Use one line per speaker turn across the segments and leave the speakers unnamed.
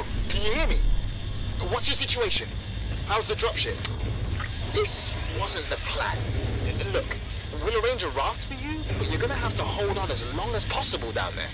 Dino, can you hear me? What's your situation? How's the dropship? This wasn't the plan. Look, we'll arrange a raft for you, but you're gonna have to hold on as long as possible down there.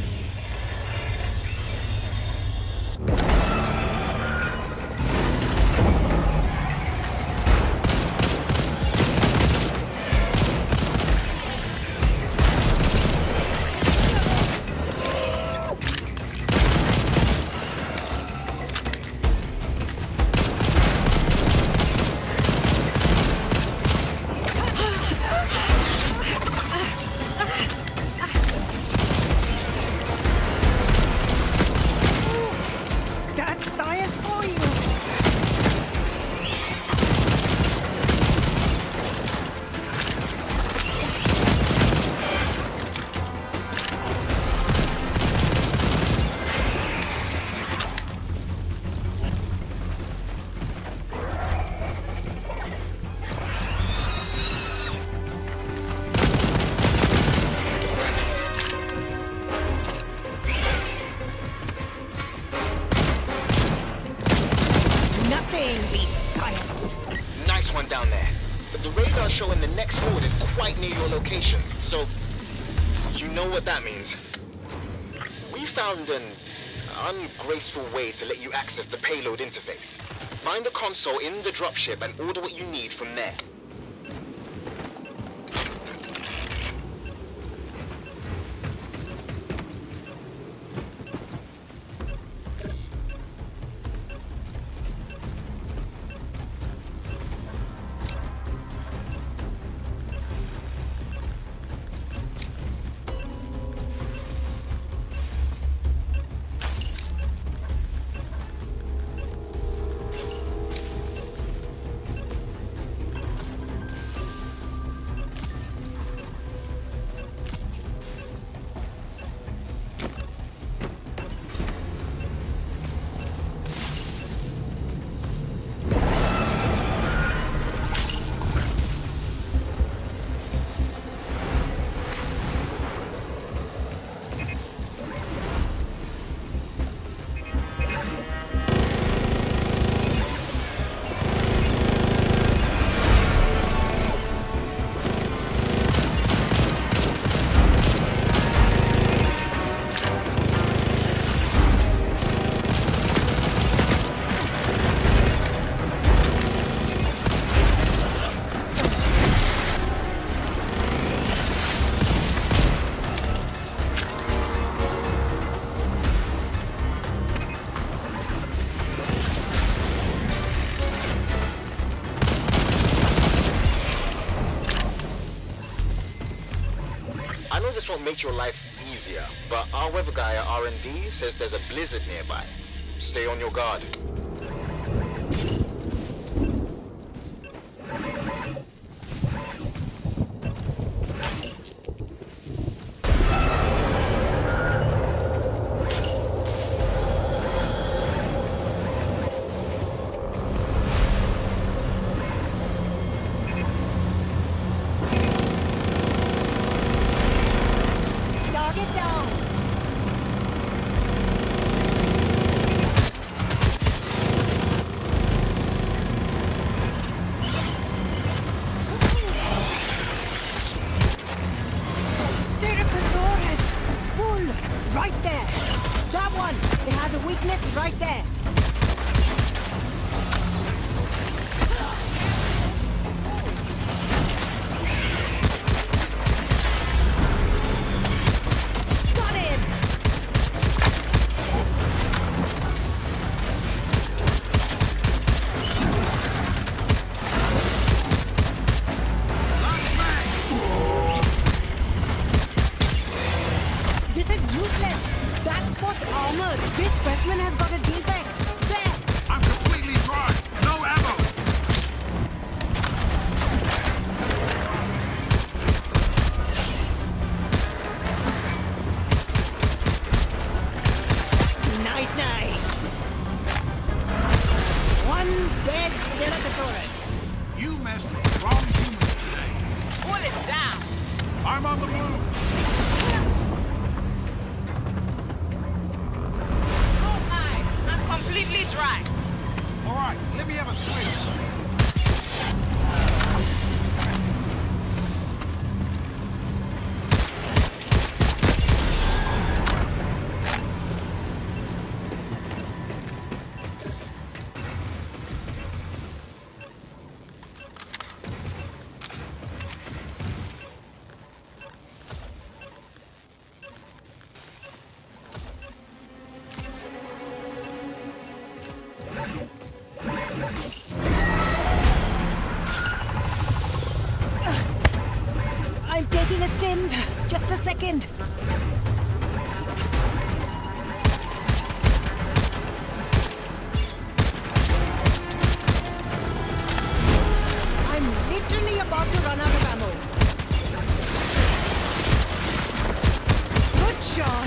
One down there, but the radar showing the next horde is quite near your location, so you know what that means. We found an ungraceful way to let you access the payload interface. Find a console in the dropship and order what you need from there. This won't make your life easier, but our weather guy at R&D says there's a blizzard nearby. Stay on your guard.
Right there! Got him! This is useless! That spot's armored! This specimen has got a defect! There!
I'm completely dry! No ammo!
Nice, nice! One dead Stegosaurus.
You messed with the wrong humans today.
Bull is down!
I'm on the move!
Go high!
dry.
All right, let me have a squeeze.
I'm taking a stim. Just a second. I'm literally about to run out of ammo. Good shot.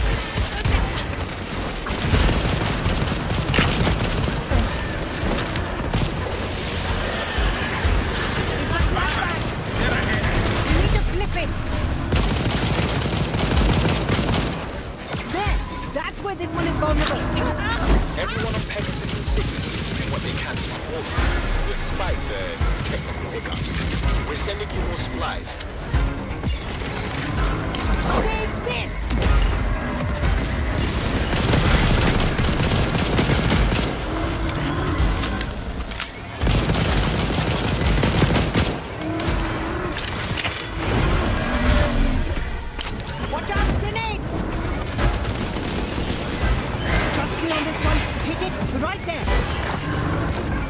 You need to flip it. There. That's where this one is vulnerable.
Everyone on Pegasus and Cygnus is doing what they can to support you, despite the technical hiccups. We're sending you more supplies.
Take this. Watch out, grenade! Trust me on this one. Hit it right there.